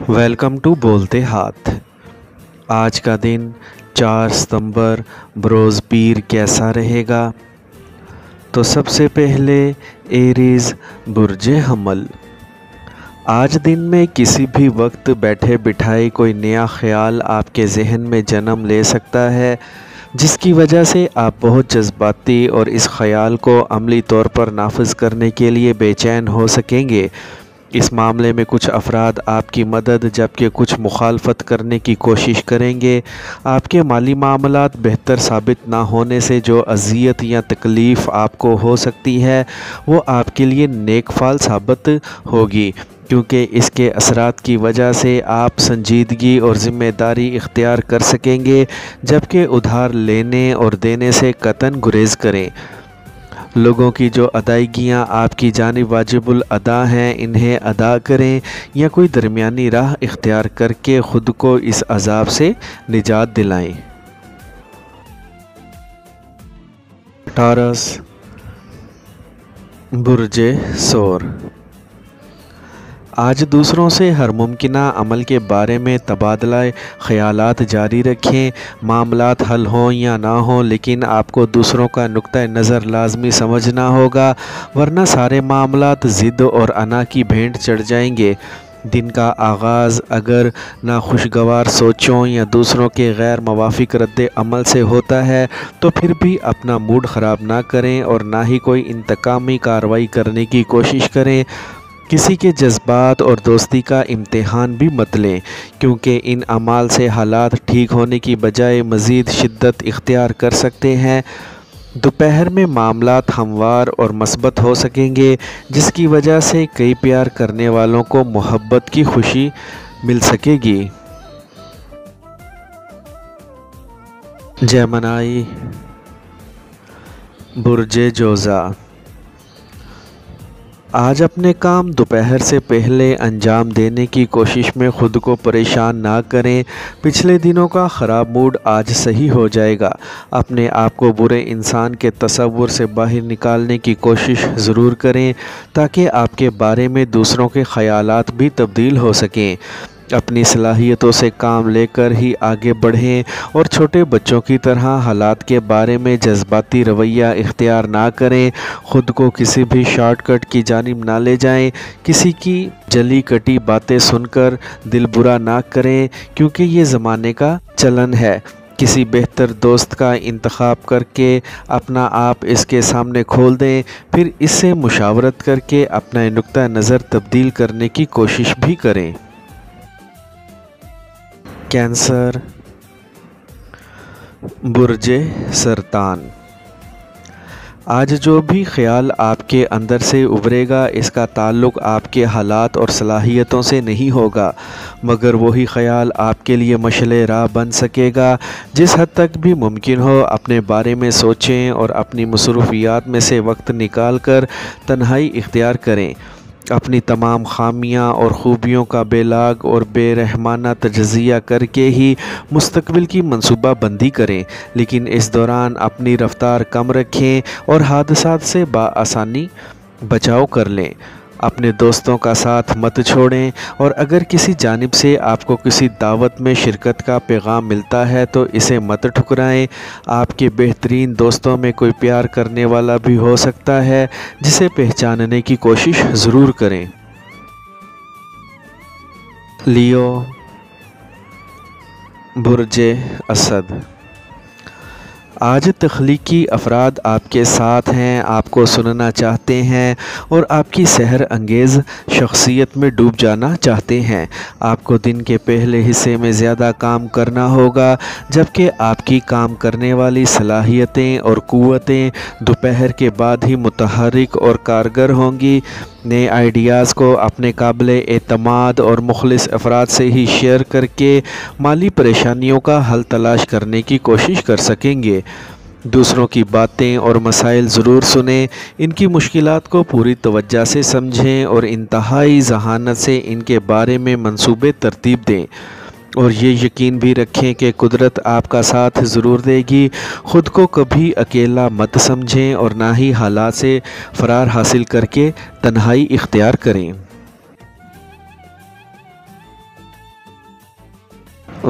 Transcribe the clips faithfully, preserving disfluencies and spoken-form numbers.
Welcome to बोलते हाथ। आज का दिन चार सितंबर बरोज़ पीर कैसा रहेगा? तो सबसे पहले एरीज़ बुर्जे हमल। आज दिन में किसी भी वक्त बैठे बिठाए कोई नया ख्याल आपके जहन में जन्म ले सकता है, जिसकी वजह से आप बहुत जज्बाती और इस ख्याल को अमली तौर पर नाफिज करने के लिए बेचैन हो सकेंगे। इस मामले में कुछ अफराद आपकी मदद जबकि कुछ मुखालफत करने की कोशिश करेंगे। आपके माली मामलात बेहतर साबित ना होने से जो अज़ियत या तकलीफ़ आपको हो सकती है वो आपके लिए नेक फाल साबित होगी, क्योंकि इसके असरात की वजह से आप संजीदगी और ज़िम्मेदारी इख्तियार कर सकेंगे, जबकि उधार लेने और देने से कतन गुरेज़ करें। लोगों की जो अदायगियाँ आपकी जानिब वाजिबुल अदा हैं इन्हें अदा करें या कोई दरमियानी राह इख्तियार करके ख़ुद को इस अज़ाब से निजात दिलाएं। टॉरस बुर्जे सोर। आज दूसरों से हर मुमकिना अमल के बारे में तबादला ख़यालात जारी रखें। मामलात हल हों या ना हों, लेकिन आपको दूसरों का नुक्ता नज़र लाजमी समझना होगा, वरना सारे मामलात ज़िद और अना की भेंट चढ़ जाएंगे। दिन का आगाज़ अगर ना खुशगवार सोचों या दूसरों के गैर मवाफिक रद्द अमल से होता है तो फिर भी अपना मूड ख़राब ना करें और ना ही कोई इंतकामी कार्रवाई करने की कोशिश करें। किसी के जज्बात और दोस्ती का इम्तिहान भी मत लें, क्योंकि इन अमाल से हालात ठीक होने की बजाय मज़ीद शिद्दत इख्तियार कर सकते हैं। दोपहर में मामलात हमवार और मस्बत हो सकेंगे, जिसकी वजह से कई प्यार करने वालों को मोहब्बत की खुशी मिल सकेगी। जेमिनी बुर्जे जोज़ा। आज अपने काम दोपहर से पहले अंजाम देने की कोशिश में ख़ुद को परेशान ना करें। पिछले दिनों का ख़राब मूड आज सही हो जाएगा। अपने आप को बुरे इंसान के तसव्वुर से बाहर निकालने की कोशिश ज़रूर करें, ताकि आपके बारे में दूसरों के ख़यालात भी तब्दील हो सकें। अपनी सलाहियतों से काम लेकर ही आगे बढ़ें और छोटे बच्चों की तरह हालात के बारे में जज्बाती रवैया इख्तियार ना करें। ख़ुद को किसी भी शॉर्टकट की जानिब ना ले जाएं। किसी की जली कटी बातें सुनकर दिल बुरा ना करें, क्योंकि ये ज़माने का चलन है। किसी बेहतर दोस्त का इंतखाब करके अपना आप इसके सामने खोल दें, फिर इससे मुशावरत करके अपना नुक्ता नज़र तब्दील करने की कोशिश भी करें। कैंसर बुर्जे सरतान। आज जो भी ख्याल आपके अंदर से उभरेगा इसका ताल्लुक़ आपके हालात और सलाहियतों से नहीं होगा, मगर वही ख्याल आपके लिए मशले राह बन सकेगा। जिस हद तक भी मुमकिन हो अपने बारे में सोचें और अपनी मसरूफ़ियात में से वक्त निकाल कर तन्हाई इख्तियार करें। अपनी तमाम खामियां और ख़ूबियों का बेलाग और बेरहमाना तजज़िया करके ही मुस्तकबिल की मंसूबा बंदी करें, लेकिन इस दौरान अपनी रफ़्तार कम रखें और हादसात से बाआसानी बचाव कर लें। अपने दोस्तों का साथ मत छोड़ें, और अगर किसी जानिब से आपको किसी दावत में शिरकत का पैगाम मिलता है तो इसे मत ठुकराएं। आपके बेहतरीन दोस्तों में कोई प्यार करने वाला भी हो सकता है, जिसे पहचानने की कोशिश ज़रूर करें। लियो बुर्जे असद। आज तख्लीकी अफराद आपके साथ हैं, आपको सुनना चाहते हैं और आपकी सहर अंगेज़ शख्सियत में डूब जाना चाहते हैं। आपको दिन के पहले हिस्से में ज़्यादा काम करना होगा, जबकि आपकी काम करने वाली सलाहियतें और क़ुव्वतें दोपहर के बाद ही मुतहर्रिक और कारगर होंगी। नए आइडियाज़ को अपने काबिल एतमाद और मुखलिस अफराद से ही शेयर करके माली परेशानियों का हल तलाश करने की कोशिश कर सकेंगे। दूसरों की बातें और मसाइल ज़रूर सुनें, इनकी मुश्किलात को पूरी तवज्जो से समझें और इंतहाई ज़हानत से इनके बारे में मंसूबे तरतीब दें। और ये यकीन भी रखें कि कुदरत आपका साथ ज़रूर देगी। ख़ुद को कभी अकेला मत समझें और ना ही हालात से फ़रार हासिल करके तन्हाई इख्तियार करें।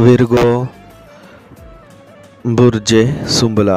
विर्गो बुर्ज सुंबला।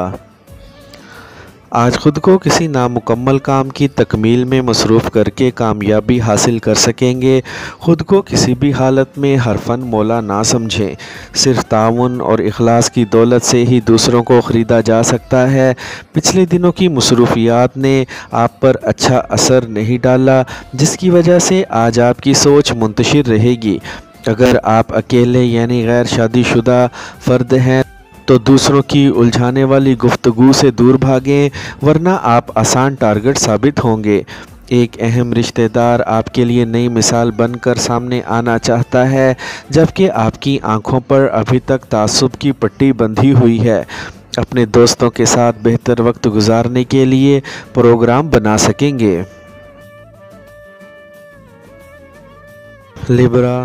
आज ख़ुद को किसी नामुकम्मल काम की तकमील में मसरूफ़ करके कामयाबी हासिल कर सकेंगे। ख़ुद को किसी भी हालत में हरफन मौला ना समझें। सिर्फ ताउन और इखलास की दौलत से ही दूसरों को ख़रीदा जा सकता है। पिछले दिनों की मसरूफ़ियात ने आप पर अच्छा असर नहीं डाला, जिसकी वजह से आज आपकी सोच मुंतशिर रहेगी। अगर आप अकेले यानी गैर शादीशुदा फ़र्द हैं तो दूसरों की उलझाने वाली गुफ्तगू से दूर भागें, वरना आप आसान टारगेट साबित होंगे। एक अहम रिश्तेदार आपके लिए नई मिसाल बनकर सामने आना चाहता है, जबकि आपकी आंखों पर अभी तक तासुब की पट्टी बंधी हुई है। अपने दोस्तों के साथ बेहतर वक्त गुजारने के लिए प्रोग्राम बना सकेंगे। लिब्रा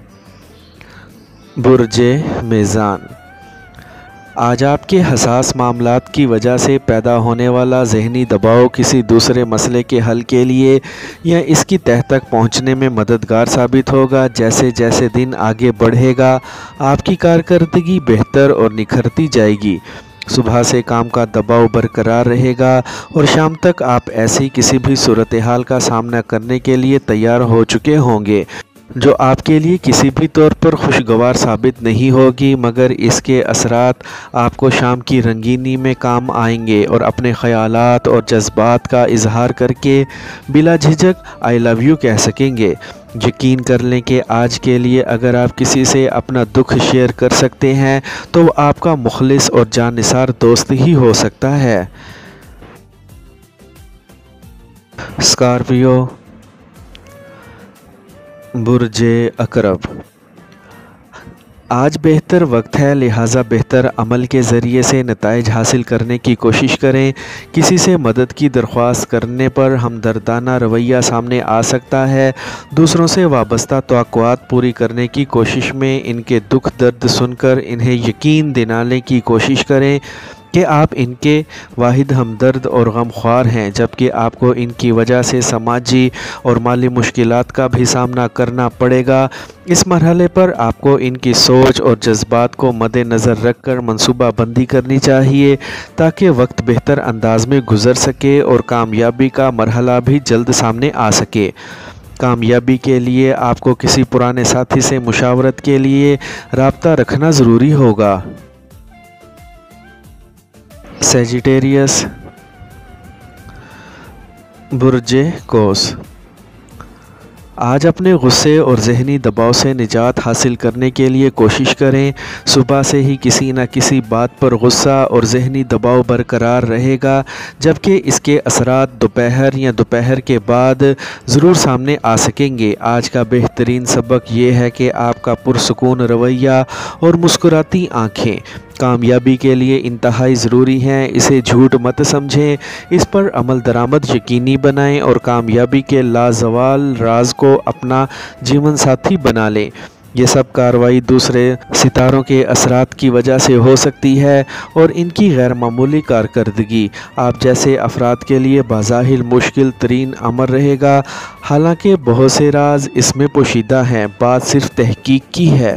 बुर्जे मीज़ान। आज आपके हसास मामलात की वजह से पैदा होने वाला ज़हनी दबाव किसी दूसरे मसले के हल के लिए या इसकी तह तक पहुंचने में मददगार साबित होगा। जैसे जैसे दिन आगे बढ़ेगा, आपकी कारकर्दगी बेहतर और निखरती जाएगी। सुबह से काम का दबाव बरकरार रहेगा और शाम तक आप ऐसी किसी भी सूरत हाल का सामना करने के लिए तैयार हो चुके होंगे जो आपके लिए किसी भी तौर पर खुशगवार साबित नहीं होगी, मगर इसके असरात आपको शाम की रंगीनी में काम आएंगे और अपने ख़यालात और जज्बात का इजहार करके बिला झिझक आई लव यू कह सकेंगे। यकीन कर लें कि आज के लिए अगर आप किसी से अपना दुख शेयर कर सकते हैं तो वो आपका मुखलिस और जानिसार दोस्त ही हो सकता है। स्कॉर्पियो बुर्जे अकरब। आज बेहतर वक्त है, लिहाजा बेहतर अमल के ज़रिए से नताइज हासिल करने की कोशिश करें। किसी से मदद की दरख्वास्त करने पर हमदर्दाना रवैया सामने आ सकता है। दूसरों से वाबस्ता तवक्कुआत पूरी करने की कोशिश में इनके दुख दर्द सुनकर इन्हें यकीन दिलाने की कोशिश करें कि आप इनके वाहिद हमदर्द और गमख्वार हैं, जबकि आपको इनकी वजह से समाजी और माली मुश्किलात का भी सामना करना पड़ेगा। इस मरहले पर आपको इनकी सोच और जज्बात को मद्देनज़र रखकर मंसूबा बंदी करनी चाहिए ताकि वक्त बेहतर अंदाज में गुजर सके और कामयाबी का मरहला भी जल्द सामने आ सके। कामयाबी के लिए आपको किसी पुराने साथी से मुशावरत के लिए राब्ता रखना ज़रूरी होगा। सेजिटेरियस बुर्जे कोस। आज अपने गुस्से और ज़हनी दबाव से निजात हासिल करने के लिए कोशिश करें। सुबह से ही किसी न किसी बात पर गुस्सा और ज़हनी दबाव बरकरार रहेगा, जबकि इसके असरात दोपहर या दोपहर के बाद ज़रूर सामने आ सकेंगे। आज का बेहतरीन सबक ये है कि आपका पुरसुकून रवैया और मुस्कुराती आँखें कामयाबी के लिए इंतहाई ज़रूरी हैं। इसे झूठ मत समझें, इस पर अमल दरामद यकीनी बनाएं और कामयाबी के लाजवाल राज को अपना जीवन साथी बना लें। ये सब कार्रवाई दूसरे सितारों के असरात की वजह से हो सकती है और इनकी गैर मामूली कारकर्दगी आप जैसे अफराद के लिए बाज़ाहिर मुश्किल तरीन अमर रहेगा। हालांकि बहुत से राज इसमें पोशीदा हैं, बात सिर्फ तहकीक की है।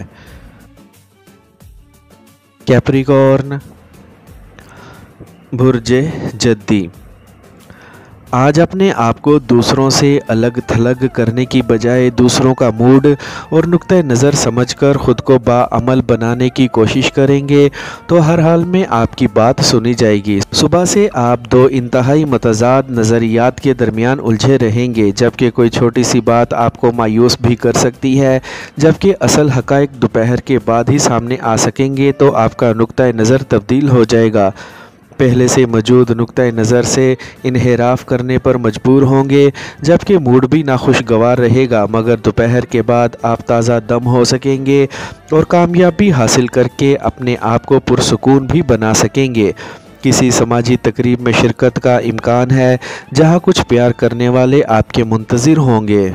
कैप्रिकॉर्न बुर्जे जद्दी। आज अपने आप को दूसरों से अलग थलग करने की बजाय दूसरों का मूड और नुक्ता नज़र समझकर ख़ुद को बाअमल बनाने की कोशिश करेंगे तो हर हाल में आपकी बात सुनी जाएगी। सुबह से आप दो इंतहाई मतज़ाद नज़रियात के दरमियान उलझे रहेंगे, जबकि कोई छोटी सी बात आपको मायूस भी कर सकती है, जबकि असल हक़ाइक़ दोपहर के बाद ही सामने आ सकेंगे तो आपका नुक्ता नज़र तब्दील हो जाएगा। पहले से मौजूद नुक्ता नज़र से इन्हिराफ करने पर मजबूर होंगे, जबकि मूड भी नाखुशगवार रहेगा, मगर दोपहर के बाद आप ताज़ा दम हो सकेंगे और कामयाबी हासिल करके अपने आप को पुरसुकून भी बना सकेंगे। किसी समाजी तकरीब में शिरकत का इम्कान है जहां कुछ प्यार करने वाले आपके मुंतज़िर होंगे।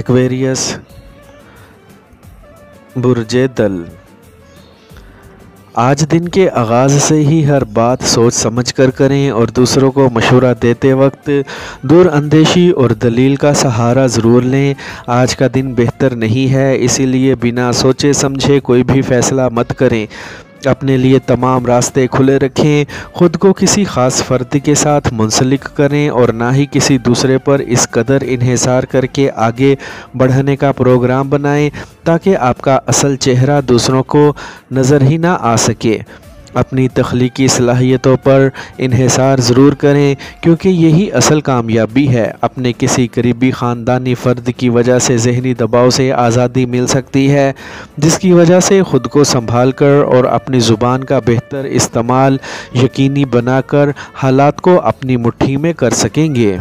एक्वेरियस बुर्जे दल। آج دن کے آغاز سے ہی ہر بات سوچ سمجھ کر کریں اور دوسروں کو مشورہ دیتے وقت دور اندیشی اور دلیل کا سہارا ضرور لیں۔ آج کا دن بہتر نہیں ہے، اسی لیے بنا سوچے سمجھے کوئی بھی فیصلہ مت کریں۔ اپنے لیے تمام راستے کھلے رکھیں، خود کو کسی خاص فرد کے ساتھ منسلک کریں اور نہ ہی کسی دوسرے پر اس قدر انحصار کر کے آگے بڑھنے کا پروگرام بنائیں تاکہ آپ کا اصل چہرہ دوسروں کو نظر ہی نہ آ سکے۔ اپنی تخلیقی صلاحیتوں پر انحصار ضرور کریں کیونکہ یہی اصل کامیابی ہے۔ اپنے کسی قریبی خاندانی فرد کی وجہ سے ذہنی دباؤ سے آزادی مل سکتی ہے، جس کی وجہ سے خود کو سنبھال کر اور اپنی زبان کا بہتر استعمال یقینی بنا کر حالات کو اپنی مٹھی میں کر سکیں گے۔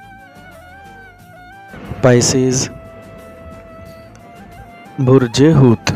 پائسیز، برج حوت۔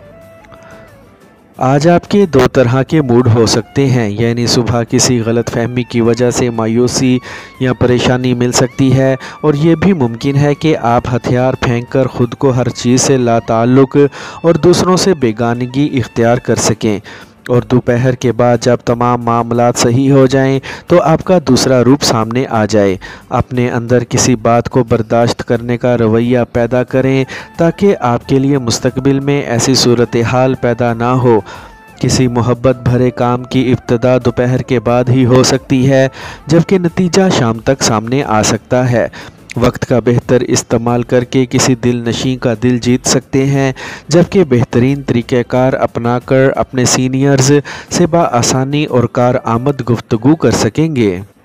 آج آپ کے دو طرح کے موڈ ہو سکتے ہیں، یعنی صبح کسی غلط فہمی کی وجہ سے مایوسی یا پریشانی مل سکتی ہے، اور یہ بھی ممکن ہے کہ آپ ہتھیار پھینک کر خود کو ہر چیز سے لا تعلق اور دوسروں سے بیگانگی اختیار کر سکیں، اور دوپہر کے بعد جب تمام معاملات صحیح ہو جائیں تو آپ کا دوسرا روپ سامنے آ جائے۔ اپنے اندر کسی بات کو برداشت کرنے کا رویہ پیدا کریں تاکہ آپ کے لیے مستقبل میں ایسی صورتحال پیدا نہ ہو۔ کسی محبت بھرے کام کی ابتدا دوپہر کے بعد ہی ہو سکتی ہے، جبکہ نتیجہ شام تک سامنے آ سکتا ہے۔ وقت کا بہتر استعمال کر کے کسی دل نشیں کا دل جیت سکتے ہیں، جبکہ بہترین طریقہ کار اپنا کر اپنے سینئرز سے بآسانی اور کارآمد گفتگو کر سکیں گے۔